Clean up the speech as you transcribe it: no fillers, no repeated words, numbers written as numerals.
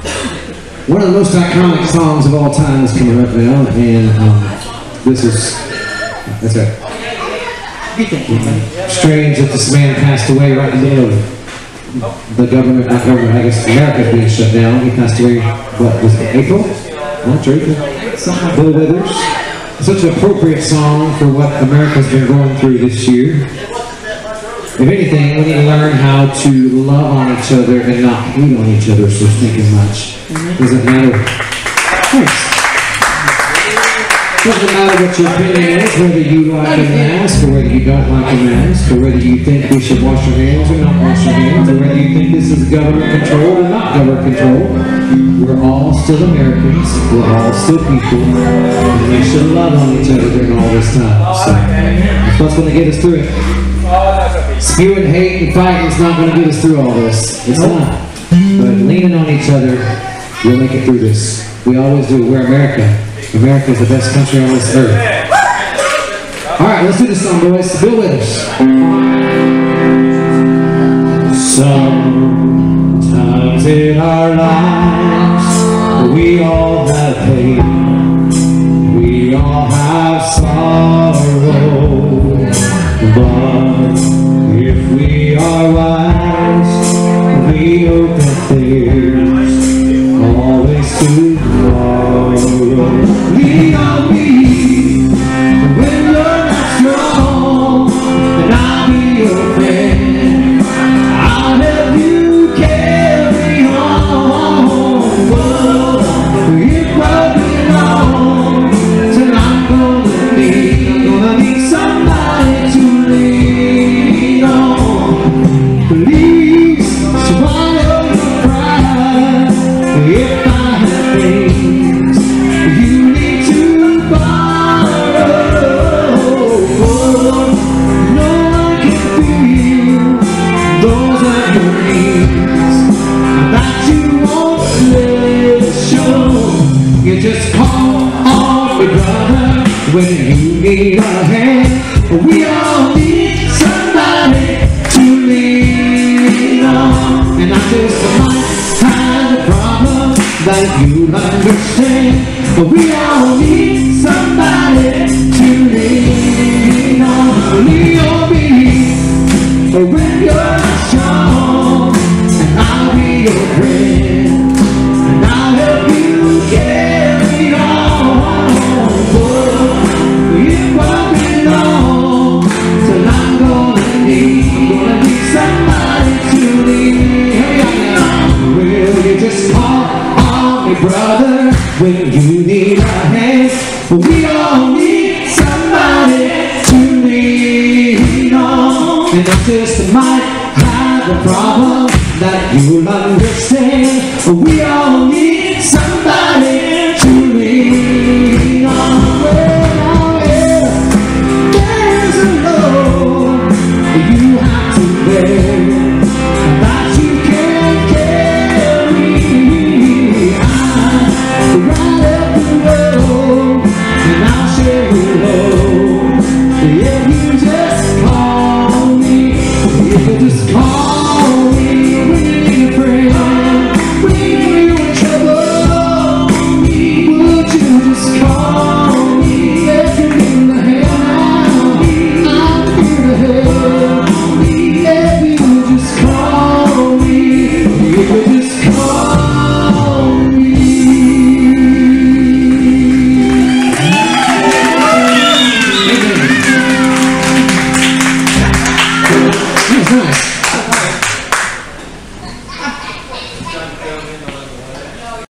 One of the most iconic songs of all time is coming up now, and this is, that's it. Strange that this man passed away right in the middle of the government, not government, I guess America's being shut down. He passed away, what, was it April? March or April? Bill Withers. Such an appropriate song for what America's been going through this year. If anything, we need to learn how to love on each other and not hate on each other, so thinking much. Doesn't matter. Thanks. Doesn't matter what your opinion is, whether you like a mask or whether you don't like a mask, or whether you think we should wash our hands or not wash our hands, or whether you think this is government controlled or not government controlled. We're all still Americans, we're all still people, and we should love on each other during all this time. So that's what's going to get us through it. Spewing hate and fighting is not going to get us through all this. It's not. But leaning on each other, we'll make it through this. We always do. We're America. America is the best country on this earth. Alright, let's do this song, boys. Bill Withers. Sometimes in our lives, we all have pain. We all have sorrow. But if we are wise, we open things always tomorrow. Lean on me when you're not strong, and I'll be your friend. I'll help you carry on. Whoa, it won't be long till I'm gonna need somebody to lean on. Please swallow your pride. If I have things you need to borrow, no one can feel those are your needs that you won't let show. You just call on me, brother, when you need a hand. We all need somebody to lean on, and I just might have a problem that you'll understand. But we all need somebody to lean on. Lean on me when you're strong, and I'll be your friend, and I'll help you carry on. It won't be long till I'm gonna need somebody to lean on. Will you just call on me, brother, when you need a hand? We all need somebody to lean on, and I just might have a problem that you'll understand. We all need